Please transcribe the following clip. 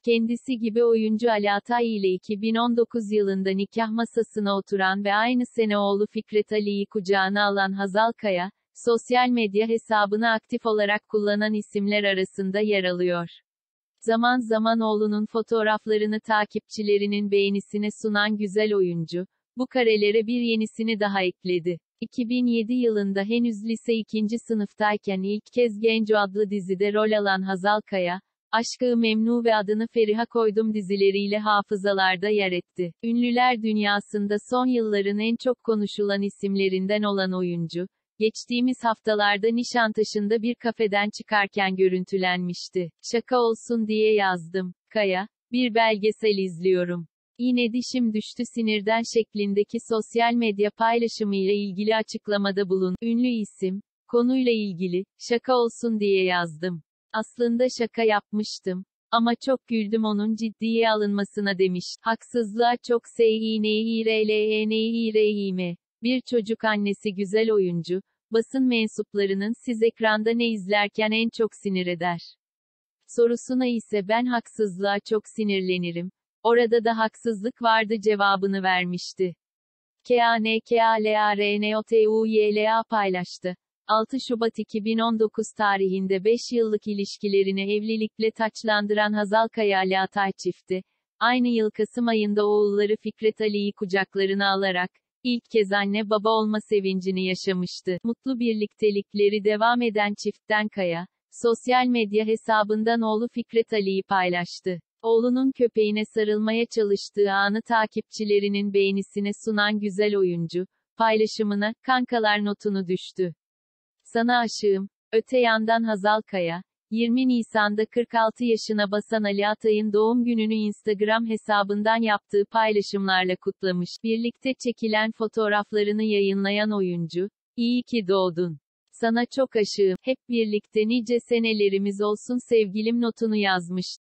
Kendisi gibi oyuncu Ali Atay ile 2019 yılında nikah masasına oturan ve aynı sene oğlu Fikret Ali'yi kucağına alan Hazal Kaya, sosyal medya hesabını aktif olarak kullanan isimler arasında yer alıyor. Zaman zaman oğlunun fotoğraflarını takipçilerinin beğenisine sunan güzel oyuncu, bu karelere bir yenisini daha ekledi. 2007 yılında henüz lise 2. sınıftayken ilk kez Genco adlı dizide rol alan Hazal Kaya, Aşk-ı Memnu ve Adını Feriha Koydum dizileriyle hafızalarda yer etti. Ünlüler dünyasında son yılların en çok konuşulan isimlerinden olan oyuncu, geçtiğimiz haftalarda Nişantaşı'nda bir kafeden çıkarken görüntülenmişti. Şaka olsun diye yazdım. Kaya, bir belgesel izliyorum. Yine dişim düştü sinirden şeklindeki sosyal medya paylaşımıyla ilgili açıklamada bulun. Ünlü isim, konuyla ilgili, şaka olsun diye yazdım. Aslında şaka yapmıştım. Ama çok güldüm onun ciddiye alınmasına demiş. Haksızlığa çok sinirlenirim. Bir çocuk annesi güzel oyuncu, basın mensuplarının siz ekranda ne izlerken en çok sinir eder sorusuna ise ben haksızlığa çok sinirlenirim. Orada da haksızlık vardı cevabını vermişti. KANKALARNOTUYLA paylaştı. 6 Şubat 2019 tarihinde 5 yıllık ilişkilerini evlilikle taçlandıran Hazal Kaya Ali Atay çifti, aynı yıl Kasım ayında oğulları Fikret Ali'yi kucaklarına alarak, ilk kez anne baba olma sevincini yaşamıştı. Mutlu birliktelikleri devam eden çiftten Kaya, sosyal medya hesabından oğlu Fikret Ali'yi paylaştı. Oğlunun köpeğine sarılmaya çalıştığı anı takipçilerinin beğenisine sunan güzel oyuncu, paylaşımına, kankalar notunu düştü. Sana aşığım. Öte yandan Hazal Kaya, 20 Nisan'da 46 yaşına basan Ali Atay'ın doğum gününü Instagram hesabından yaptığı paylaşımlarla kutlamış. Birlikte çekilen fotoğraflarını yayınlayan oyuncu, "İyi ki doğdun. Sana çok aşığım. Hep birlikte nice senelerimiz olsun sevgilim" notunu yazmış.